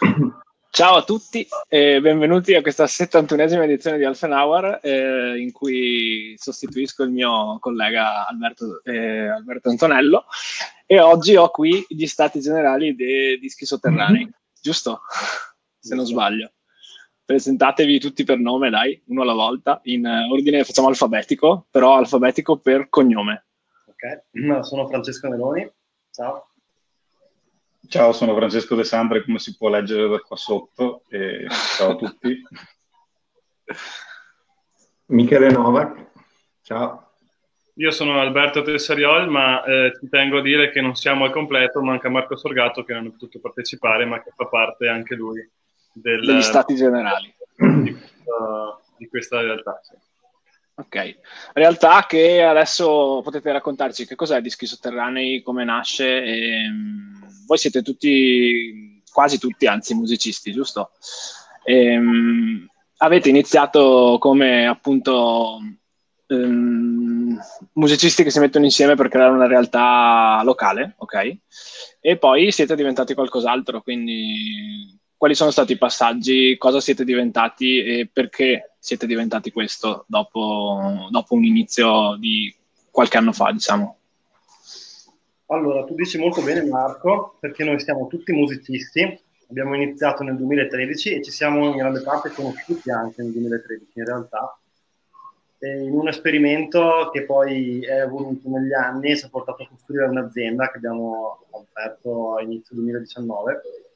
Ciao a tutti e benvenuti a questa 71esima edizione di Half an Hour in cui sostituisco il mio collega Alberto Antonello e oggi ho qui gli stati generali dei dischi sotterranei, giusto? Se non sbaglio. Presentatevi tutti per nome, dai, uno alla volta, in ordine facciamo alfabetico, però alfabetico per cognome. Ok, sono Francesco Meloni, ciao. Ciao, sono Francesco De Sandre, come si può leggere da qua sotto, e ciao a tutti. Michele Novak, ciao. Io sono Alberto Tessariol, ma ci tengo a dire che non siamo al completo, manca Marco Sorgato che non ha potuto partecipare, ma che fa parte anche lui degli stati generali di questa realtà. Sì. Ok, realtà che adesso potete raccontarci che cos'è Dischi Sotterranei, come nasce. Voi siete tutti, quasi tutti, anzi musicisti, giusto? Avete iniziato come appunto musicisti che si mettono insieme per creare una realtà locale, ok? E poi siete diventati qualcos'altro, quindi quali sono stati i passaggi, cosa siete diventati e perché siete diventati questo dopo un inizio di qualche anno fa, diciamo? Allora, tu dici molto bene Marco, perché noi siamo tutti musicisti, abbiamo iniziato nel 2013 e ci siamo in grande parte conosciuti anche nel 2013 in realtà, in un esperimento che poi è evoluto negli anni e ci ha portato a costruire un'azienda che abbiamo aperto a inizio 2019.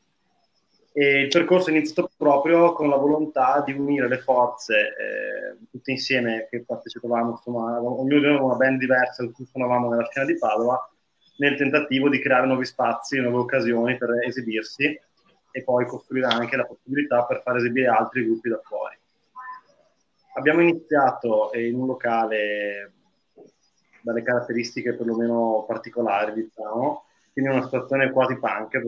E il percorso è iniziato proprio con la volontà di unire le forze tutte insieme che partecipavamo, insomma, ognuno aveva una band diversa in cui suonavamo nella scena di Padova, nel tentativo di creare nuovi spazi, nuove occasioni per esibirsi e poi costruire anche la possibilità per far esibire altri gruppi da fuori. Abbiamo iniziato in un locale dalle caratteristiche perlomeno particolari, diciamo, quindi una situazione quasi punk,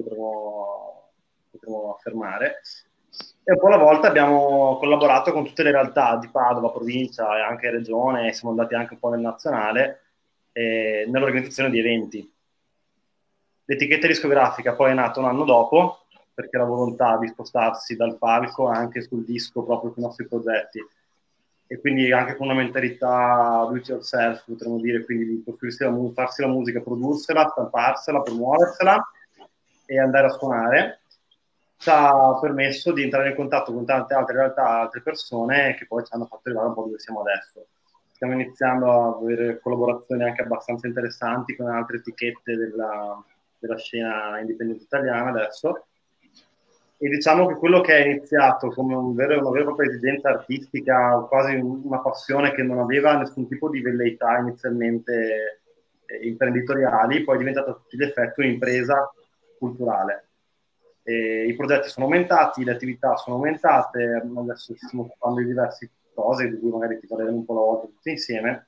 potremmo affermare. E un po' alla volta abbiamo collaborato con tutte le realtà di Padova, provincia e anche regione, e siamo andati anche un po' nel nazionale, nell'organizzazione di eventi. L'etichetta discografica poi è nata un anno dopo, perché la volontà di spostarsi dal palco anche sul disco proprio con i nostri progetti, e quindi anche con una mentalità do it yourself, potremmo dire, quindi di costruirsi farsi la musica, prodursela, stamparsela, promuoversela e andare a suonare, ci ha permesso di entrare in contatto con tante altre realtà, altre persone che poi ci hanno fatto arrivare un po' dove siamo adesso. Stiamo iniziando a avere collaborazioni anche abbastanza interessanti con altre etichette della scena indipendente italiana adesso. E diciamo che quello che è iniziato come una vera e propria esigenza artistica, quasi una passione che non aveva nessun tipo di velleità inizialmente imprenditoriali, poi è diventato a tutti gli effetti un'impresa culturale. I progetti sono aumentati, le attività sono aumentate, adesso stiamo occupando di diverse cose, di cui magari ti parleremo un po' alla volta tutti insieme,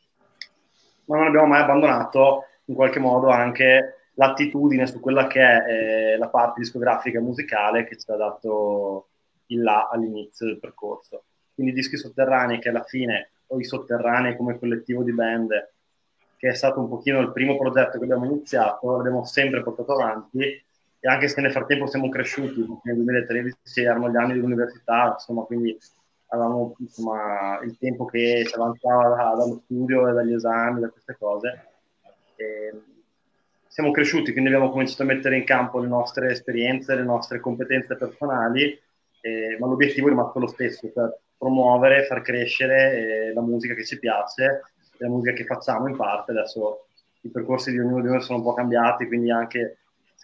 ma non abbiamo mai abbandonato in qualche modo anche l'attitudine su quella che è la parte discografica e musicale che ci ha dato il là all'inizio del percorso. Quindi Dischi Sotterranei, che alla fine, o i Sotterranei come collettivo di band, che è stato un pochino il primo progetto che abbiamo iniziato, l'abbiamo sempre portato avanti, e anche se nel frattempo siamo cresciuti, nel 2013 erano gli anni dell'università, insomma, quindi avevamo insomma, il tempo che ci avanzava dallo studio e dagli esami, da queste cose. Siamo cresciuti, quindi abbiamo cominciato a mettere in campo le nostre esperienze, le nostre competenze personali, ma l'obiettivo è rimasto lo stesso, per promuovere, far crescere la musica che ci piace, la musica che facciamo in parte. Adesso i percorsi di ognuno di noi sono un po' cambiati, quindi anche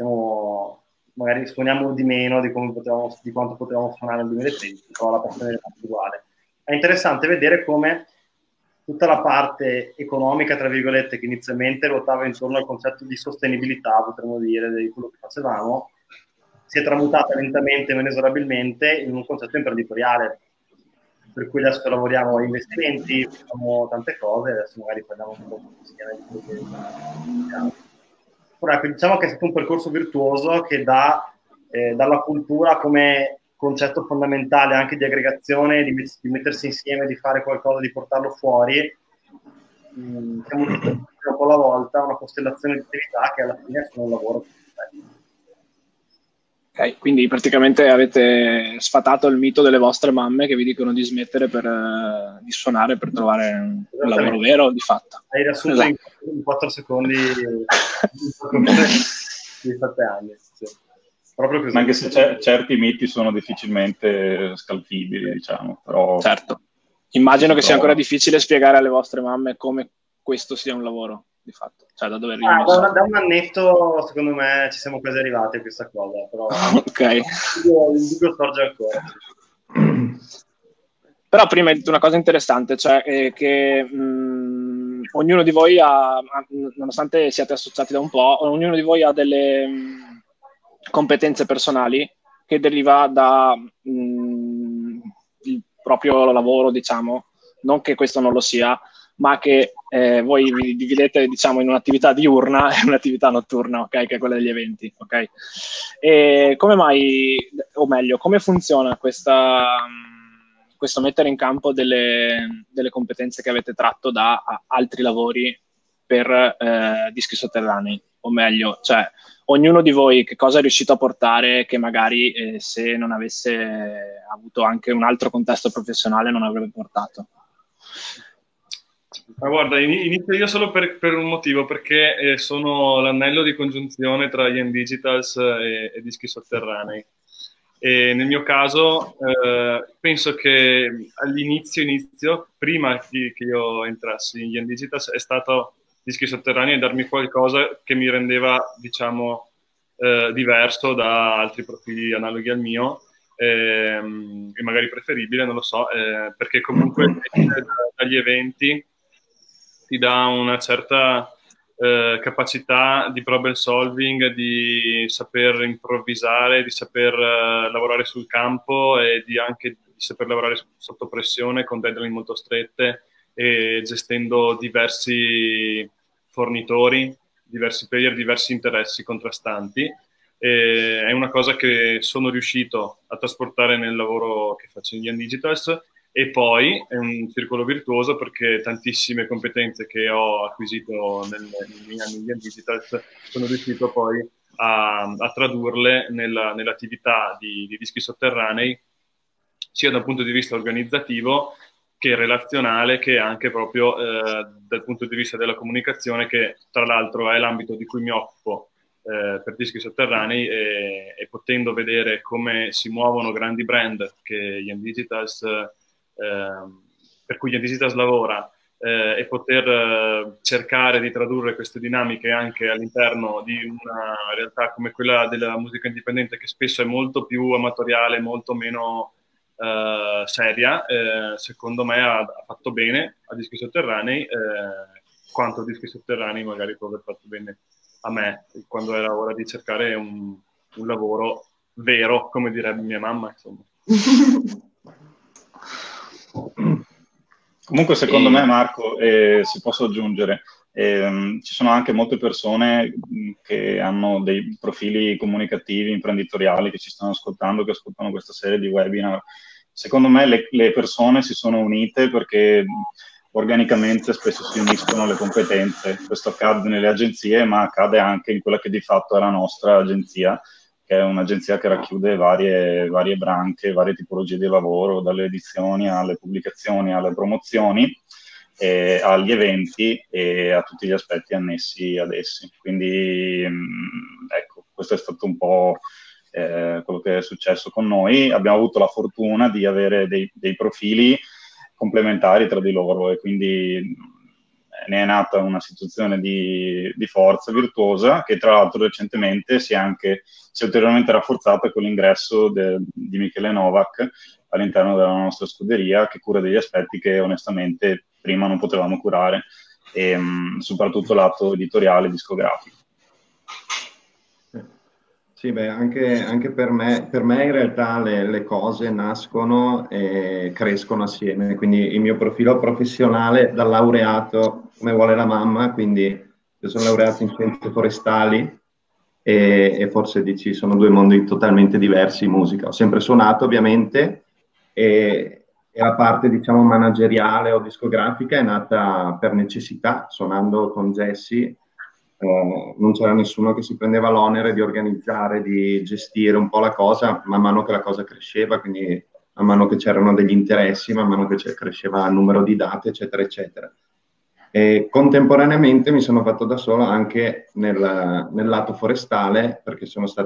magari suoniamo di meno di quanto potevamo suonare nel 2013, però la passione è uguale. È interessante vedere come tutta la parte economica, tra virgolette, che inizialmente ruotava intorno al concetto di sostenibilità, potremmo dire, di quello che facevamo, si è tramutata lentamente, ma inesorabilmente, in un concetto imprenditoriale, per cui adesso lavoriamo a investimenti, facciamo tante cose, adesso magari parliamo un po' insieme di quello che facciamo. Ora, diciamo che è stato un percorso virtuoso che dalla cultura come concetto fondamentale anche di aggregazione, di mettersi insieme, di fare qualcosa, di portarlo fuori, siamo riusciti un po' alla volta una costellazione di attività che alla fine sono un lavoro. Ok, quindi praticamente avete sfatato il mito delle vostre mamme che vi dicono di smettere di suonare per trovare un lavoro vero, di fatto. Hai riassunto in 4 secondi di 7 anni. Sì. Proprio così. Ma anche se certi miti sono difficilmente scalfibili, diciamo. Però certo. Immagino che sia ancora difficile spiegare alle vostre mamme come questo sia un lavoro, di fatto. Cioè, da dove arrivi? Da un annetto, secondo me, ci siamo quasi arrivati a questa cosa. Però ok. Il dubbio sorge ancora. Però prima hai detto una cosa interessante, cioè che ognuno di voi nonostante siate associati da un po', ognuno di voi ha delle competenze personali che deriva da il proprio lavoro, diciamo, non che questo non lo sia, ma che voi vi dividete, diciamo, in un'attività diurna e un'attività notturna, ok? Che è quella degli eventi, ok? E come mai, o meglio, come funziona questo mettere in campo delle competenze che avete tratto da altri lavori per Dischi Sotterranei? O meglio, cioè, ognuno di voi che cosa è riuscito a portare che magari se non avesse avuto anche un altro contesto professionale non avrebbe portato? Ma guarda, inizio io solo per un motivo, perché sono l'anello di congiunzione tra Yen Digitals e Dischi Sotterranei. E nel mio caso penso che all'inizio, prima che io entrassi in Yen Digitals, è stato Dischi Sotterranei darmi qualcosa che mi rendeva, diciamo, diverso da altri profili analoghi al mio, e magari preferibile, non lo so, perché comunque dagli eventi ti dà una certa capacità di problem solving, di saper improvvisare, di saper lavorare sul campo e anche di saper lavorare sotto pressione con deadline molto strette e gestendo diversi fornitori, diversi player, diversi interessi contrastanti. È una cosa che sono riuscito a trasportare nel lavoro che faccio in Yen Digitals. E poi è un circolo virtuoso perché tantissime competenze che ho acquisito negli miei anni di Digitals sono riuscito poi a tradurle nell'attività di Dischi Sotterranei, sia dal punto di vista organizzativo che relazionale, che anche proprio dal punto di vista della comunicazione, che tra l'altro è l'ambito di cui mi occupo per Dischi Sotterranei, e potendo vedere come si muovono grandi brand che Yen Digitals per cui Yen Digitals lavora, e poter cercare di tradurre queste dinamiche anche all'interno di una realtà come quella della musica indipendente, che spesso è molto più amatoriale, molto meno seria, secondo me ha fatto bene a Dischi Sotterranei, quanto Dischi Sotterranei magari può aver fatto bene a me quando era ora di cercare un lavoro vero, come direbbe mia mamma, insomma. Comunque, secondo me, Marco, se posso aggiungere, ci sono anche molte persone che hanno dei profili comunicativi, imprenditoriali, che ci stanno ascoltando, che ascoltano questa serie di webinar. Secondo me le persone si sono unite perché organicamente spesso si uniscono le competenze. Questo accade nelle agenzie, ma accade anche in quella che di fatto è la nostra agenzia, che è un'agenzia che racchiude varie branche, varie tipologie di lavoro, dalle edizioni alle pubblicazioni, alle promozioni, agli eventi e a tutti gli aspetti annessi ad essi. Quindi, ecco, questo è stato un po' quello che è successo con noi. Abbiamo avuto la fortuna di avere dei profili complementari tra di loro, e quindi ne è nata una situazione di forza virtuosa, che tra l'altro recentemente si è ulteriormente rafforzata con l'ingresso di Michele Novak all'interno della nostra scuderia, che cura degli aspetti che onestamente prima non potevamo curare, e soprattutto lato editoriale discografico. Sì, beh, anche per me in realtà le cose nascono e crescono assieme, quindi il mio profilo professionale da laureato, come vuole la mamma, quindi io sono laureato in scienze forestali e forse dici sono due mondi totalmente diversi in musica. Ho sempre suonato ovviamente e la parte diciamo manageriale o discografica è nata per necessità, suonando con Jesse. non c'era nessuno che si prendeva l'onere di organizzare, di gestire un po' la cosa, man mano che la cosa cresceva, quindi man mano che c'erano degli interessi, man mano che cresceva il numero di date, eccetera, eccetera. E contemporaneamente mi sono fatto da solo anche nel lato forestale, perché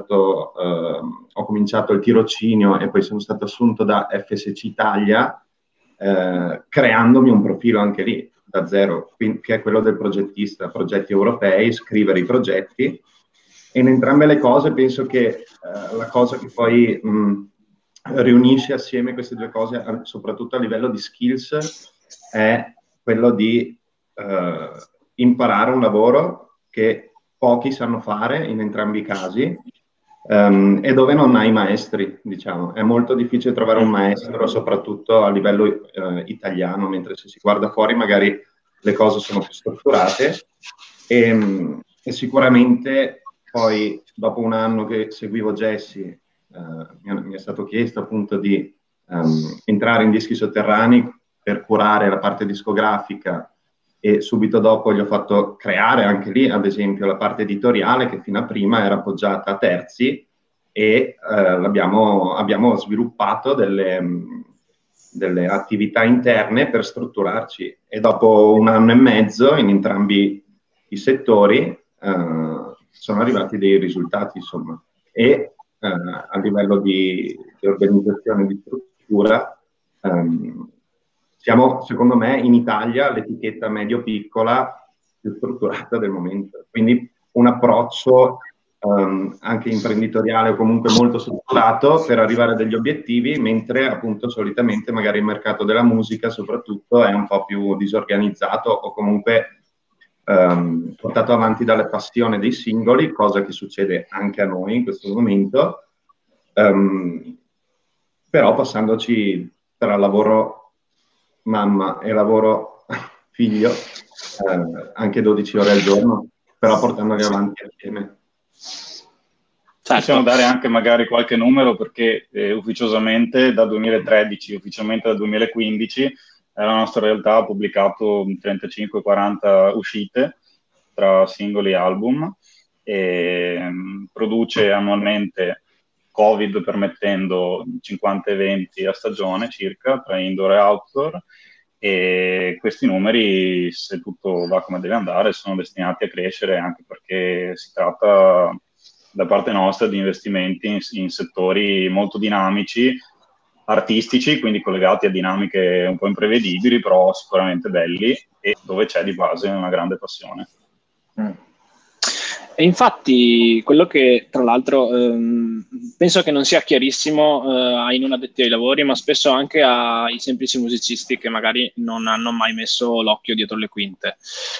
ho cominciato il tirocinio e poi sono stato assunto da FSC Italia, creandomi un profilo anche lì, da zero, che è quello del progettista, progetti europei, scrivere i progetti. E in entrambe le cose penso che la cosa che poi riunisce assieme queste due cose, soprattutto a livello di skills, è quello di imparare un lavoro che pochi sanno fare in entrambi i casi, e dove non hai maestri, diciamo. È molto difficile trovare un maestro, soprattutto a livello italiano, mentre se si guarda fuori magari le cose sono più strutturate, e sicuramente poi dopo un anno che seguivo Jesse, mi è stato chiesto appunto di entrare in Dischi Sotterranei per curare la parte discografica, e subito dopo gli ho fatto creare anche lì, ad esempio, la parte editoriale che fino a prima era appoggiata a terzi, e abbiamo sviluppato delle attività interne per strutturarci, e dopo un anno e mezzo in entrambi i settori sono arrivati dei risultati, insomma, e a livello di organizzazione, di struttura, siamo, secondo me, in Italia l'etichetta medio-piccola più strutturata del momento. Quindi un approccio anche imprenditoriale o comunque molto strutturato per arrivare a degli obiettivi, mentre appunto solitamente magari il mercato della musica soprattutto è un po' più disorganizzato, o comunque portato avanti dalla passione dei singoli, cosa che succede anche a noi in questo momento, però passandoci tra lavoro mamma e lavoro figlio anche 12 ore al giorno, però portandoli avanti assieme. Possiamo dare anche magari qualche numero, perché ufficiosamente da 2013, ufficialmente dal 2015, la nostra realtà ha pubblicato 35-40 uscite tra singoli e album, e produce annualmente, Covid permettendo, 50 eventi a stagione circa, tra indoor e outdoor, e questi numeri, se tutto va come deve andare, sono destinati a crescere, anche perché si tratta da parte nostra di investimenti in settori molto dinamici, artistici, quindi collegati a dinamiche un po' imprevedibili, però sicuramente belli, e dove c'è di base una grande passione. E infatti quello che tra l'altro penso che non sia chiarissimo ai non addetti ai lavori, ma spesso anche ai semplici musicisti che magari non hanno mai messo l'occhio dietro le quinte.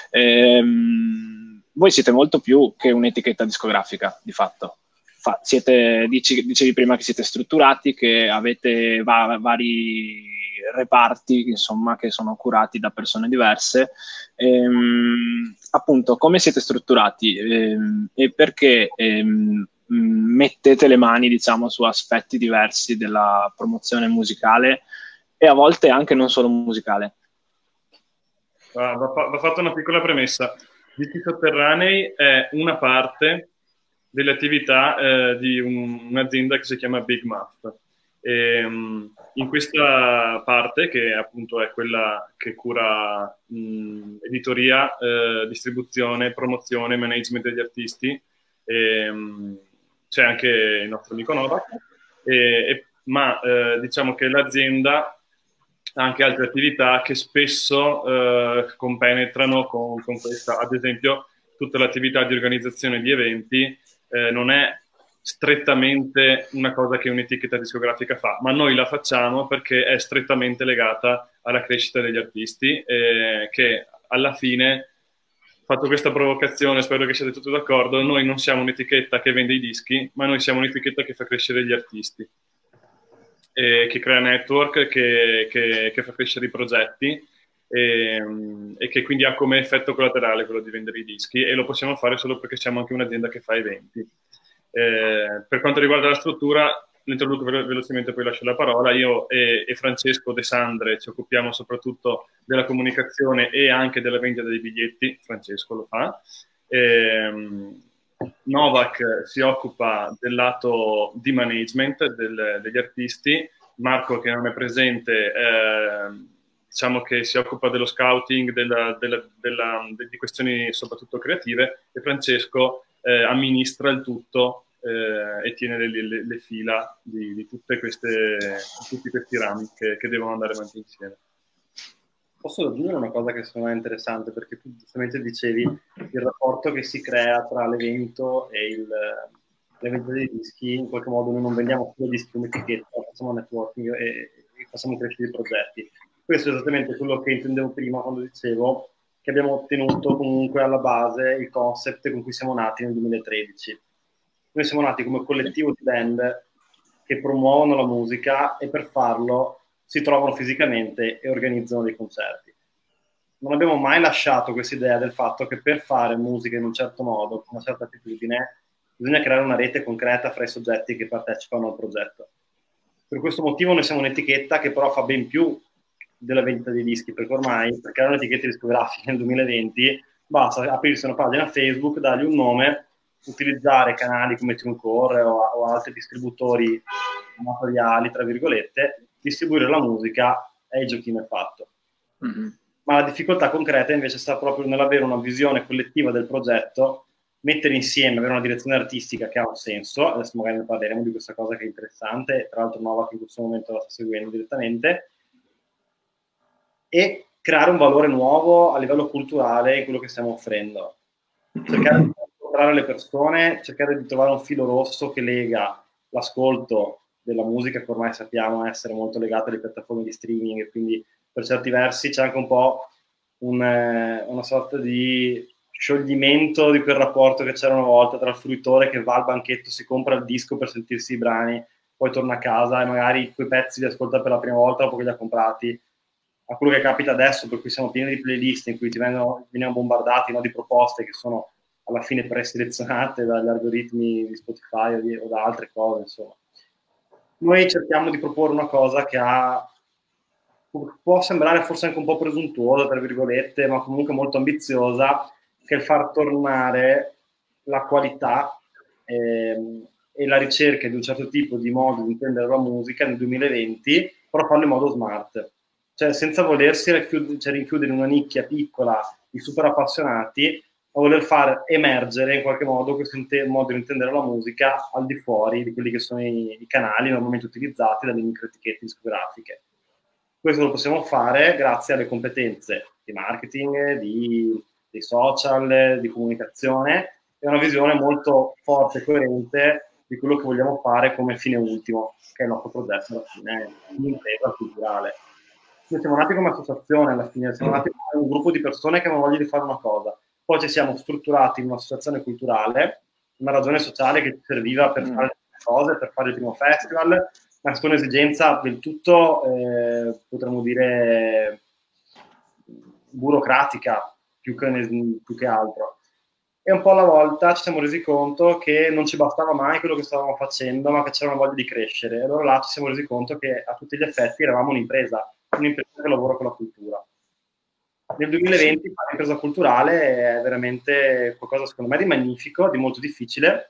Voi siete molto più che un'etichetta discografica, di fatto. Dicevi prima che siete strutturati, che avete vari reparti, insomma, che sono curati da persone diverse. Appunto, come siete strutturati e perché mettete le mani, diciamo, su aspetti diversi della promozione musicale, e a volte anche non solo musicale? Va fatta una piccola premessa. Dischi Sotterranei è una parte delle attività di un'azienda che si chiama Big Muff. In questa parte, che appunto è quella che cura editoria, distribuzione, promozione, management degli artisti, c'è anche il nostro amico Novak, ma diciamo che l'azienda ha anche altre attività che spesso compenetrano con questa. Ad esempio, tutta l'attività di organizzazione di eventi non è strettamente una cosa che un'etichetta discografica fa, ma noi la facciamo perché è strettamente legata alla crescita degli artisti, che alla fine, fatto questa provocazione, spero che siate tutti d'accordo, noi non siamo un'etichetta che vende i dischi, ma noi siamo un'etichetta che fa crescere gli artisti, che crea network, che fa crescere i progetti, e che quindi ha come effetto collaterale quello di vendere i dischi, e lo possiamo fare solo perché siamo anche un'azienda che fa eventi. Per quanto riguarda la struttura, l'introduco velocemente, poi lascio la parola. Io e Francesco De Sandre ci occupiamo soprattutto della comunicazione e anche della vendita dei biglietti. Francesco lo fa, Novak si occupa del lato di management degli artisti, Marco, che non è presente, diciamo che si occupa dello scouting, di questioni soprattutto creative, e Francesco amministra il tutto e tiene le fila di tutti questi rami che devono andare avanti insieme. Posso aggiungere una cosa che secondo me è interessante, perché tu giustamente dicevi il rapporto che si crea tra l'evento e l'evento dei dischi. In qualche modo noi non vendiamo solo dischi come etichetta, facciamo networking e facciamo crescere i progetti. Questo è esattamente quello che intendevo prima quando dicevo che abbiamo ottenuto comunque alla base il concept con cui siamo nati nel 2013. Noi siamo nati come collettivo di band che promuovono la musica e per farlo si trovano fisicamente e organizzano dei concerti. Non abbiamo mai lasciato questa idea del fatto che per fare musica in un certo modo, con una certa attitudine, bisogna creare una rete concreta fra i soggetti che partecipano al progetto. Per questo motivo noi siamo un'etichetta che però fa ben più della vendita dei dischi, perché ormai per creare un'etichetta discografica nel 2020 basta aprirsi una pagina Facebook, dargli un nome, utilizzare canali come TuneCore o altri distributori amatoriali, tra virgolette, distribuire la musica e il giochino è fatto. Mm-hmm. Ma la difficoltà concreta invece sta proprio nell'avere una visione collettiva del progetto, mettere insieme, avere una direzione artistica che ha un senso. Adesso magari ne parleremo di questa cosa che è interessante, tra l'altro Nova che in questo momento la sta seguendo direttamente, e creare un valore nuovo a livello culturale in quello che stiamo offrendo. Cercare di incontrare le persone, cercare di trovare un filo rosso che lega l'ascolto della musica, che ormai sappiamo essere molto legata alle piattaforme di streaming, e quindi per certi versi c'è anche un po' una sorta di scioglimento di quel rapporto che c'era una volta tra il fruitore che va al banchetto, si compra il disco per sentirsi i brani, poi torna a casa e magari quei pezzi li ascolta per la prima volta dopo che li ha comprati, a quello che capita adesso, per cui siamo pieni di playlist in cui veniamo bombardati, no, di proposte che sono alla fine preselezionate dagli algoritmi di Spotify o da altre cose, insomma. Noi cerchiamo di proporre una cosa che può sembrare forse anche un po' presuntuosa, tra virgolette, ma comunque molto ambiziosa, che è il far tornare la qualità e la ricerca di un certo tipo di modo di intendere la musica nel 2020, però farlo in modo smart. Cioè senza volersi rinchiudere in una nicchia piccola di super appassionati, a voler far emergere in qualche modo questo modo di intendere la musica al di fuori di quelli che sono i canali normalmente utilizzati dalle micro etichette discografiche. Questo lo possiamo fare grazie alle competenze di marketing, dei social, di comunicazione, e una visione molto forte e coerente di quello che vogliamo fare come fine ultimo, che è il nostro progetto alla fine, un'impresa culturale. Noi siamo nati come associazione alla fine, siamo nati come un gruppo di persone che hanno voglia di fare una cosa. Poi ci siamo strutturati in un'associazione culturale, una ragione sociale che ci serviva per fare le cose, per fare il primo festival, ma con un'esigenza del tutto, potremmo dire, burocratica, più che altro. E un po' alla volta ci siamo resi conto che non ci bastava mai quello che stavamo facendo, ma che c'era una voglia di crescere. E allora là ci siamo resi conto che a tutti gli effetti eravamo un'impresa che lavora con la cultura. Nel 2020 fare impresa culturale è veramente qualcosa secondo me di magnifico, di molto difficile,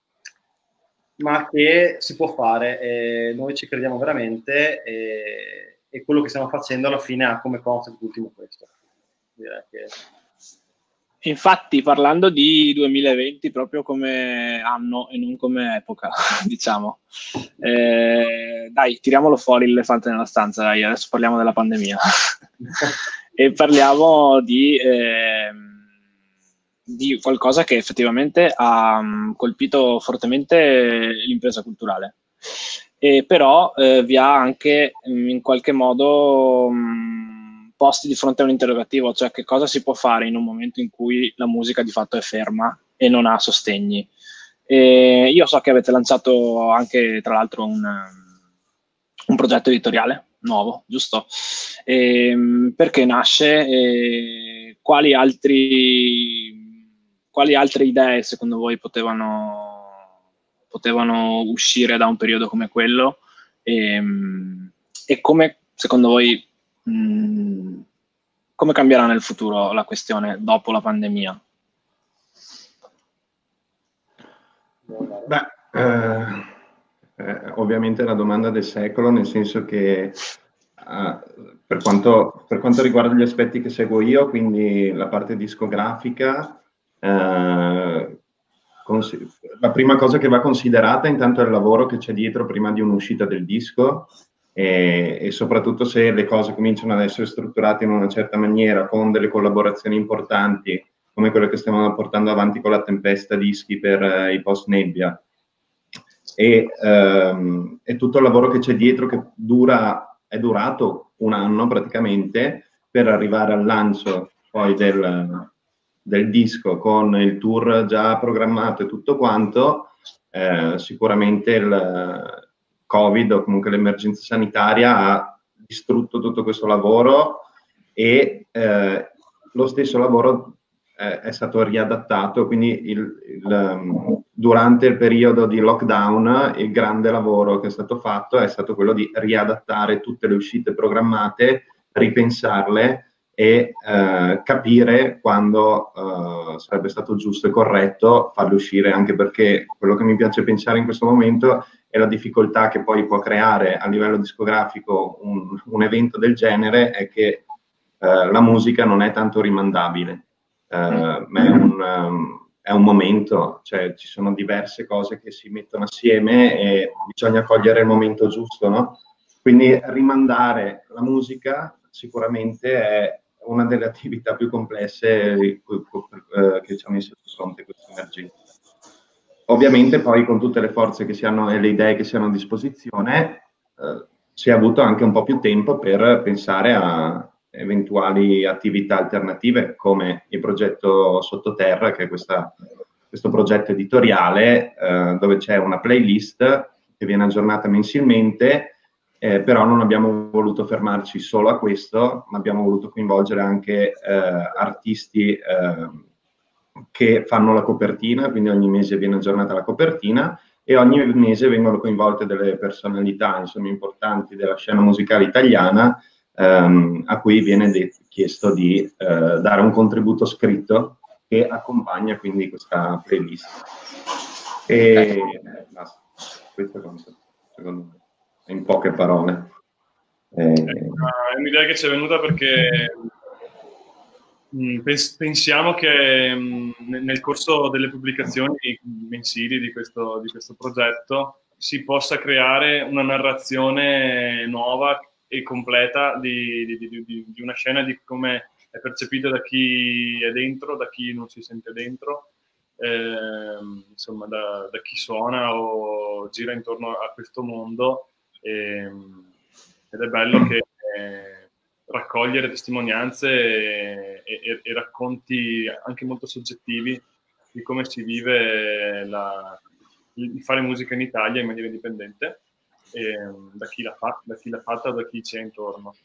ma che si può fare, e noi ci crediamo veramente, e quello che stiamo facendo alla fine ha come concept ultimo questo. Direi che... Infatti, parlando di 2020 proprio come anno e non come epoca, diciamo, dai, tiriamolo fuori l'elefante nella stanza, dai, adesso parliamo della pandemia. E parliamo di qualcosa che effettivamente ha colpito fortemente l'impresa culturale, però vi ha anche in qualche modo posti di fronte a un interrogativo, cioè che cosa si può fare in un momento in cui la musica di fatto è ferma e non ha sostegni. Io so che avete lanciato anche, tra l'altro, un progetto editoriale nuovo, giusto? Perché nasce? Quali altre idee secondo voi potevano uscire da un periodo come quello? E come secondo voi come cambierà nel futuro la questione dopo la pandemia? Ovviamente è la domanda del secolo, nel senso che per quanto riguarda gli aspetti che seguo io, quindi la parte discografica, la prima cosa che va considerata intanto è il lavoro che c'è dietro prima di un'uscita del disco, e soprattutto se le cose cominciano ad essere strutturate in una certa maniera, con delle collaborazioni importanti, come quelle che stiamo portando avanti con la Tempesta Dischi per i Post Nebbia, e tutto il lavoro che c'è dietro che è durato un anno praticamente per arrivare al lancio poi del disco con il tour già programmato e tutto quanto. Sicuramente il Covid o comunque l'emergenza sanitaria ha distrutto tutto questo lavoro, e lo stesso lavoro è stato riadattato, quindi durante il periodo di lockdown il grande lavoro che è stato fatto è stato quello di riadattare tutte le uscite programmate, ripensarle e capire quando sarebbe stato giusto e corretto farle uscire, anche perché quello che mi piace pensare in questo momento è la difficoltà che poi può creare a livello discografico un evento del genere, è che la musica non è tanto rimandabile, ma è un momento, cioè ci sono diverse cose che si mettono assieme e bisogna cogliere il momento giusto, no? Quindi rimandare la musica sicuramente è una delle attività più complesse che ci ha messo di fronte questa emergenza. Ovviamente poi con tutte le forze che si hanno e le idee che si hanno a disposizione, si è avuto anche un po' più tempo per pensare a eventuali attività alternative, come il progetto Sottoterra, che è questo progetto editoriale dove c'è una playlist che viene aggiornata mensilmente, però non abbiamo voluto fermarci solo a questo, ma abbiamo voluto coinvolgere anche artisti che fanno la copertina, quindi ogni mese viene aggiornata la copertina e ogni mese vengono coinvolte delle personalità, insomma, importanti della scena musicale italiana, a cui viene chiesto di dare un contributo scritto che accompagna quindi questa playlist. E basta, questo è quanto, secondo me, in poche parole. È un'idea che ci è venuta perché pensiamo che nel corso delle pubblicazioni mensili di questo progetto si possa creare una narrazione nuova e completa di una scena, di come è percepita da chi è dentro, da chi non si sente dentro, insomma da chi suona o gira intorno a questo mondo, ed è bello che raccogliere testimonianze e racconti anche molto soggettivi di come si vive il fare musica in Italia in maniera indipendente, da chi l'ha fatta o da chi c'è intorno.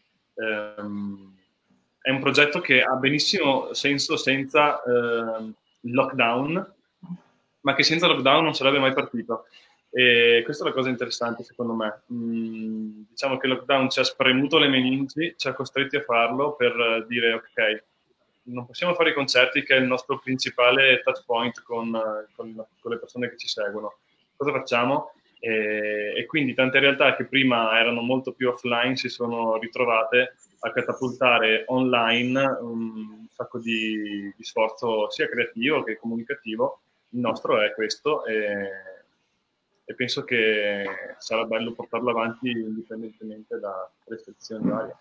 È un progetto che ha benissimo senso senza il lockdown, ma che senza lockdown non sarebbe mai partito. E questa è la cosa interessante, secondo me. Diciamo che il lockdown ci ha spremuto le meningi, ci ha costretti a farlo per dire ok, non possiamo fare i concerti, che è il nostro principale touch point con le persone che ci seguono. Cosa facciamo? E quindi tante realtà che prima erano molto più offline si sono ritrovate a catapultare online un sacco di sforzo sia creativo che comunicativo. Il nostro è questo, e penso che sarà bello portarlo avanti indipendentemente da restrizioni varie.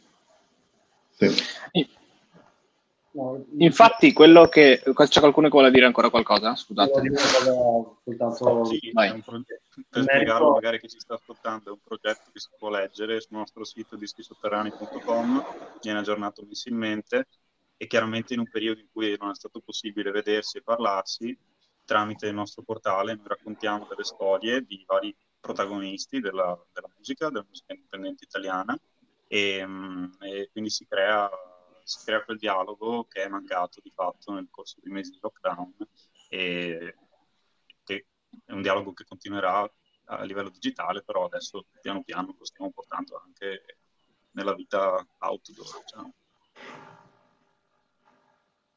Sì. Infatti, quello che c'è qualcuno che vuole dire ancora qualcosa? Scusate. Sì, per spiegarlo magari chi ci sta ascoltando, è un progetto che si può leggere sul nostro sito dischisotterranei.com, viene aggiornato mensilmente, e chiaramente in un periodo in cui non è stato possibile vedersi e parlarsi, tramite il nostro portale noi raccontiamo delle storie di vari protagonisti della musica indipendente italiana, e quindi si crea quel dialogo che è mancato di fatto nel corso dei mesi di lockdown, e che è un dialogo che continuerà a livello digitale, però adesso piano piano lo stiamo portando anche nella vita outdoor, diciamo.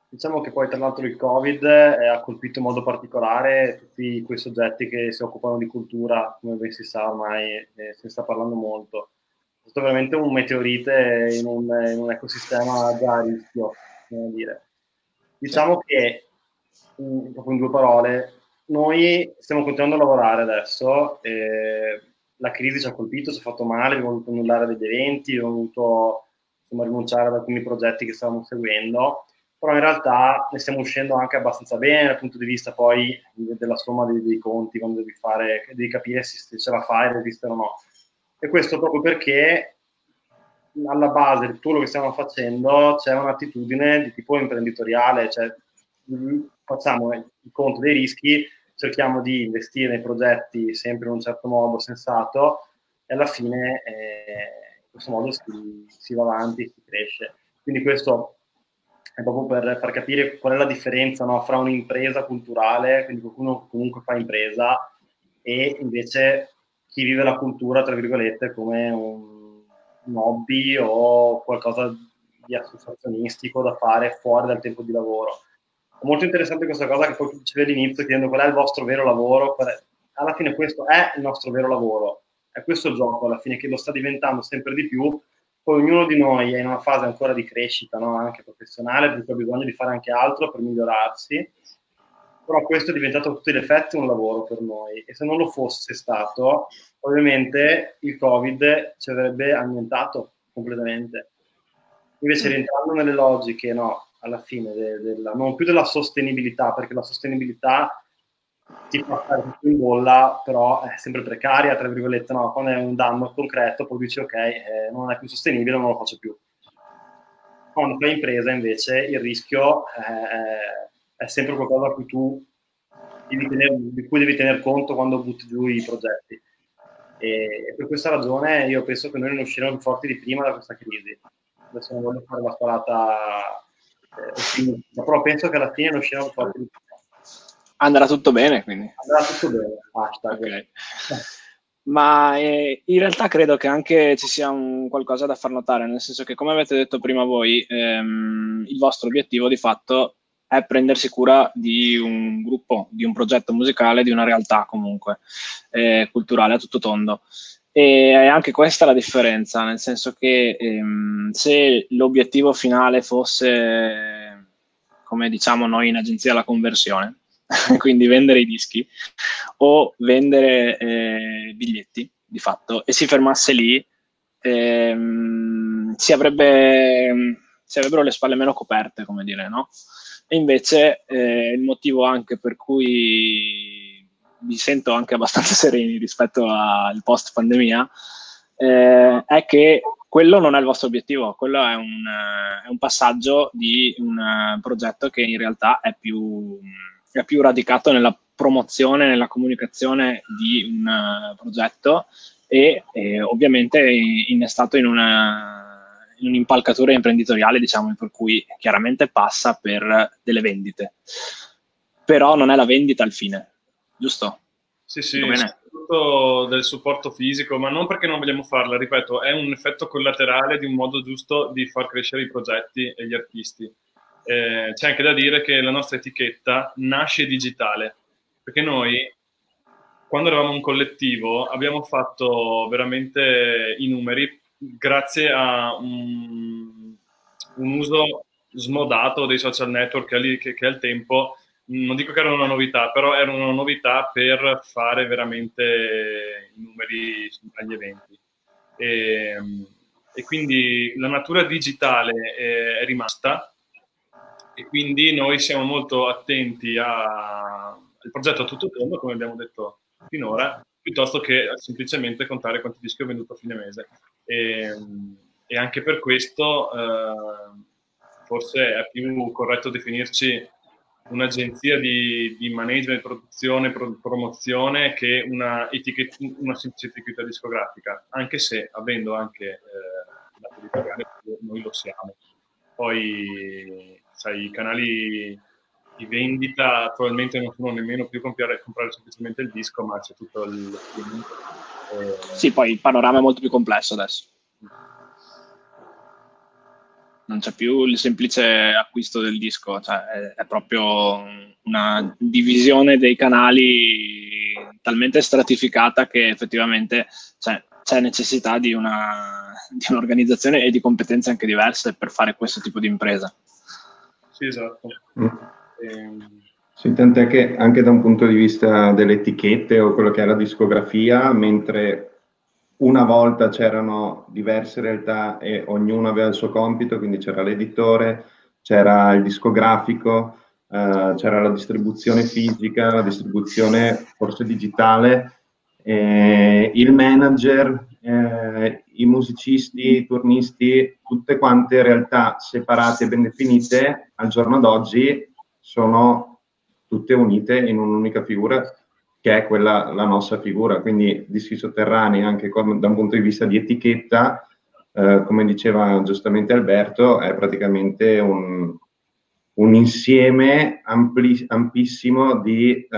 Diciamo che poi tra l'altro il Covid ha colpito in modo particolare tutti quei soggetti che si occupano di cultura, come ben si sa ormai, se ne sta parlando molto. È stato veramente un meteorite in un ecosistema già a rischio, come dire. Diciamo che, proprio in due parole, noi stiamo continuando a lavorare adesso, la crisi ci ha colpito, ci ha fatto male, abbiamo dovuto annullare degli eventi, abbiamo dovuto insomma, rinunciare ad alcuni progetti che stavamo seguendo, però in realtà ne stiamo uscendo anche abbastanza bene dal punto di vista poi della somma dei conti, quando devi capire se ce la fai, resistere o no. E questo proprio perché alla base di tutto quello che stiamo facendo c'è un'attitudine di tipo imprenditoriale, cioè facciamo il conto dei rischi, cerchiamo di investire nei progetti sempre in un certo modo sensato e alla fine in questo modo si va avanti, si cresce. Quindi questo è proprio per far capire qual è la differenza, no, fra un'impresa culturale, quindi qualcuno che comunque fa impresa, e invece chi vive la cultura, tra virgolette, come un hobby o qualcosa di associazionistico da fare fuori dal tempo di lavoro. È molto interessante questa cosa che poi tu dicevi all'inizio, chiedendo qual è il vostro vero lavoro. Alla fine questo è il nostro vero lavoro, è questo il gioco alla fine che lo sta diventando sempre di più. Poi ognuno di noi è in una fase ancora di crescita, no? Anche professionale, perché ha bisogno di fare anche altro per migliorarsi, però questo è diventato a tutti gli effetti un lavoro per noi, e se non lo fosse stato, ovviamente il Covid ci avrebbe annientato completamente. Invece rientrando nelle logiche, no, alla fine, non più della sostenibilità, perché la sostenibilità ti fa stare tutto in bolla, però è sempre precaria, tra virgolette, no? Quando è un danno concreto, poi dici ok, non è più sostenibile, non lo faccio più. Quando fai impresa invece il rischio è sempre qualcosa di cui devi tener conto quando butti giù i progetti. E per questa ragione io penso che noi ne usciremo più forti di prima da questa crisi. Adesso non voglio fare la sparata ottimistica, però penso che alla fine ne usciremo più forti di prima. Andrà tutto bene, quindi. Andrà tutto bene, hashtag. Okay. Ma in realtà credo che anche ci sia qualcosa da far notare, nel senso che, come avete detto prima voi, il vostro obiettivo di fatto è prendersi cura di un gruppo, di un progetto musicale, di una realtà comunque culturale a tutto tondo. E è anche questa la differenza, nel senso che se l'obiettivo finale fosse, come diciamo noi in agenzia, la conversione, quindi vendere i dischi o vendere biglietti di fatto, e si fermasse lì, si avrebbero le spalle meno coperte, come dire, no? E invece il motivo anche per cui mi sento anche abbastanza sereni rispetto al post pandemia è che quello non è il vostro obiettivo, quello è un passaggio di un progetto che in realtà è più radicato nella promozione, nella comunicazione di un progetto e ovviamente innestato in un'impalcatura imprenditoriale, diciamo, per cui chiaramente passa per delle vendite. Però non è la vendita il fine, giusto? Sì, soprattutto del supporto fisico, ma non perché non vogliamo farla, ripeto, è un effetto collaterale di un modo giusto di far crescere i progetti e gli artisti. C'è anche da dire che la nostra etichetta nasce digitale, perché noi, quando eravamo un collettivo, abbiamo fatto veramente i numeri grazie a un uso smodato dei social network che al tempo, non dico che erano una novità, però erano una novità per fare veramente i numeri agli eventi. E quindi la natura digitale è rimasta, e quindi noi siamo molto attenti al progetto a tutto tondo, come abbiamo detto finora, piuttosto che semplicemente contare quanti dischi ho venduto a fine mese. E anche per questo forse è più corretto definirci un'agenzia di management, produzione, promozione che una semplice etichetta discografica, anche se avendo anche dato di pagare noi lo siamo. Poi sai, i canali di vendita attualmente non sono nemmeno più comprare semplicemente il disco, ma c'è tutto il sì, poi il panorama è molto più complesso adesso. non c'è più il semplice acquisto del disco, cioè è proprio una divisione dei canali talmente stratificata che effettivamente c'è necessità di un'organizzazione e di competenze anche diverse per fare questo tipo di impresa. Sì, esatto. Sì, tant'è che anche da un punto di vista delle etichette o quello che è la discografia, mentre una volta c'erano diverse realtà e ognuno aveva il suo compito, quindi c'era l'editore, c'era il discografico, c'era la distribuzione fisica, la distribuzione forse digitale, il manager, i musicisti, i turnisti, tutte quante realtà separate e ben definite, al giorno d'oggi sono tutte unite in un'unica figura, che è quella, la nostra figura. Quindi Dischi Sotterranei, anche da un punto di vista di etichetta, come diceva giustamente Alberto, è praticamente un insieme ampissimo di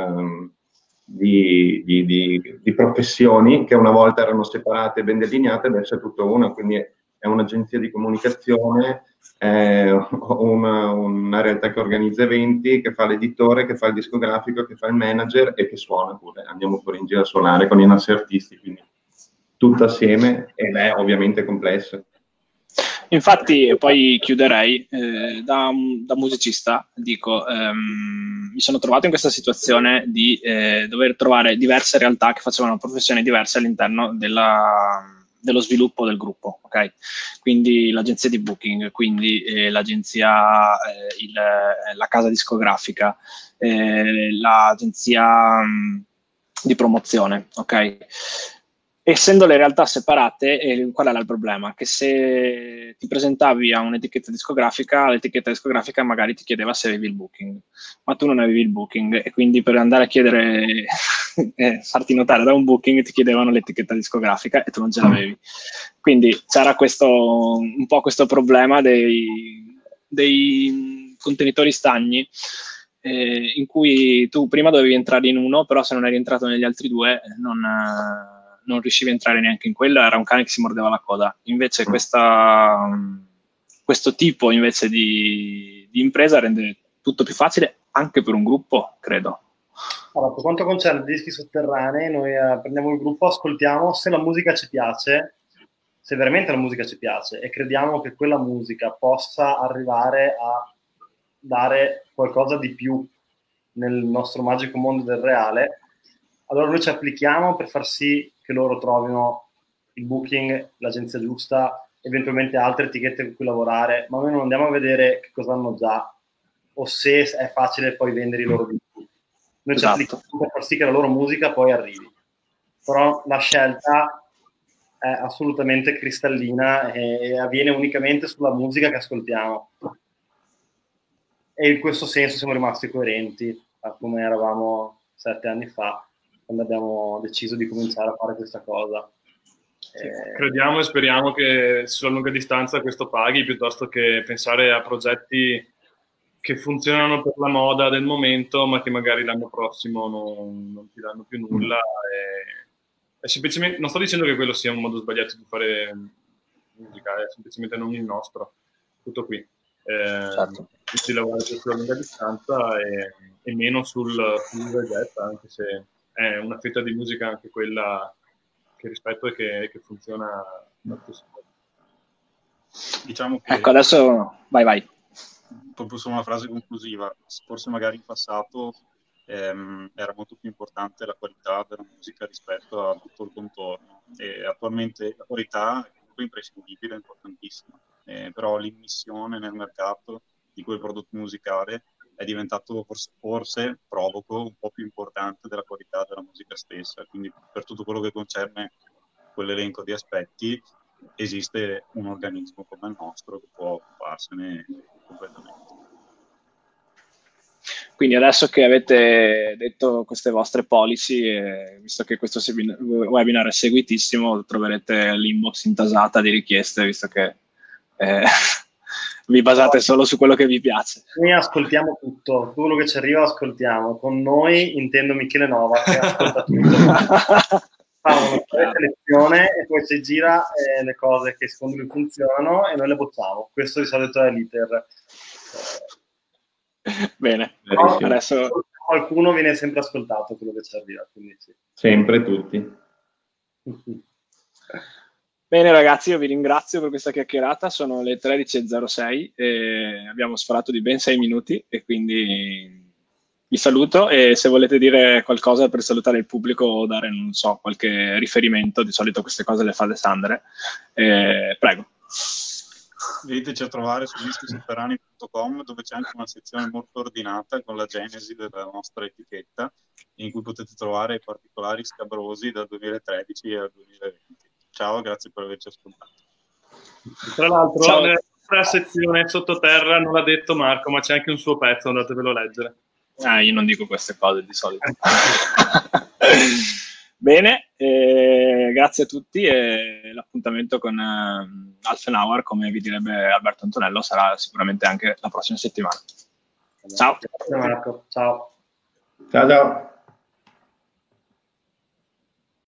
professioni che una volta erano separate e ben delineate, adesso è tutto una, quindi è un'agenzia di comunicazione, è una realtà che organizza eventi, che fa l'editore, che fa il discografico, che fa il manager e che suona pure. Andiamo pure in giro a suonare con i nostri artisti, quindi tutto assieme, ed è ovviamente complesso. Infatti, poi chiuderei, da musicista, dico, mi sono trovato in questa situazione di dover trovare diverse realtà che facevano professioni diverse all'interno dello sviluppo del gruppo, ok? Quindi l'agenzia di booking, quindi l'agenzia, la casa discografica, l'agenzia di promozione, ok? Essendo le realtà separate, qual era il problema? Che se ti presentavi a un'etichetta discografica, l'etichetta discografica magari ti chiedeva se avevi il booking, ma tu non avevi il booking, e quindi per andare a chiedere, farti notare da un booking, ti chiedevano l'etichetta discografica e tu non ce l'avevi. Quindi c'era un po' questo problema dei contenitori stagni, in cui tu prima dovevi entrare in uno, però se non eri entrato negli altri due non riuscivi a entrare neanche in quello, era un cane che si mordeva la coda. Invece questo tipo invece di impresa rende tutto più facile anche per un gruppo, credo. Allora, per quanto concerne i Dischi Sotterranei, noi prendiamo il gruppo, ascoltiamo, se la musica ci piace, se veramente la musica ci piace e crediamo che quella musica possa arrivare a dare qualcosa di più nel nostro magico mondo del reale, allora noi ci applichiamo per far sì che loro trovino il booking, l'agenzia giusta, eventualmente altre etichette con cui lavorare, ma noi non andiamo a vedere che cosa hanno già o se è facile poi vendere i loro dischi. Noi ci applichiamo per far sì che la loro musica poi arrivi. Però la scelta è assolutamente cristallina e avviene unicamente sulla musica che ascoltiamo. E in questo senso siamo rimasti coerenti a come eravamo 7 anni fa, quando abbiamo deciso di cominciare a fare questa cosa. Crediamo e speriamo che sulla lunga distanza questo paghi, piuttosto che pensare a progetti che funzionano per la moda del momento, ma che magari l'anno prossimo non ti danno più nulla. E semplicemente, non sto dicendo che quello sia un modo sbagliato di fare musica, è semplicemente non il nostro. Tutto qui. Certo. Di lavorare sulla lunga distanza e meno sul progetto, anche se è una fetta di musica anche quella che rispetto e che funziona molto sempre. Diciamo che, ecco, adesso vai. Proprio su una frase conclusiva, forse magari in passato era molto più importante la qualità della musica rispetto a tutto il contorno, e attualmente la qualità è comunque imprescindibile, è importantissima, però l'immissione nel mercato di quel prodotto musicale è diventato forse provoco un po' più importante della qualità della musica stessa. Quindi per tutto quello che concerne quell'elenco di aspetti esiste un organismo come il nostro che può occuparsene completamente. Quindi adesso che avete detto queste vostre policy, visto che questo webinar è seguitissimo, troverete l'inbox intasata di richieste, visto che vi basate solo su quello che vi piace. Noi ascoltiamo tutto quello che ci arriva, ascoltiamo. Con noi intendo Michele Nova, che ascolta tutto. fa una selezione e poi si gira le cose che secondo lui funzionano e noi le bocciamo. Questo di solito è l'iter. Bene, No, adesso qualcuno viene sempre ascoltato quello che ci arriva, quindi sì. Sempre tutti. Bene ragazzi, io vi ringrazio per questa chiacchierata, sono le 13:06 e abbiamo sforato di ben 6 minuti e quindi vi saluto e se volete dire qualcosa per salutare il pubblico o dare, non so, qualche riferimento, di solito queste cose le fa Alessandre, prego. Veniteci a trovare su dischisotterranei.com dove c'è anche una sezione molto ordinata con la genesi della nostra etichetta in cui potete trovare i particolari scabrosi dal 2013 al 2020. Ciao, grazie per averci ascoltato. Tra l'altro, Ciao. nella nostra sezione sottoterra non l'ha detto Marco, ma c'è anche un suo pezzo, andatevelo a leggere. Io non dico queste cose di solito. Bene, grazie a tutti e l'appuntamento con Half an Hour, come vi direbbe Alberto Antonello, sarà sicuramente anche la prossima settimana. Ciao. Grazie Marco, ciao. Ciao ciao.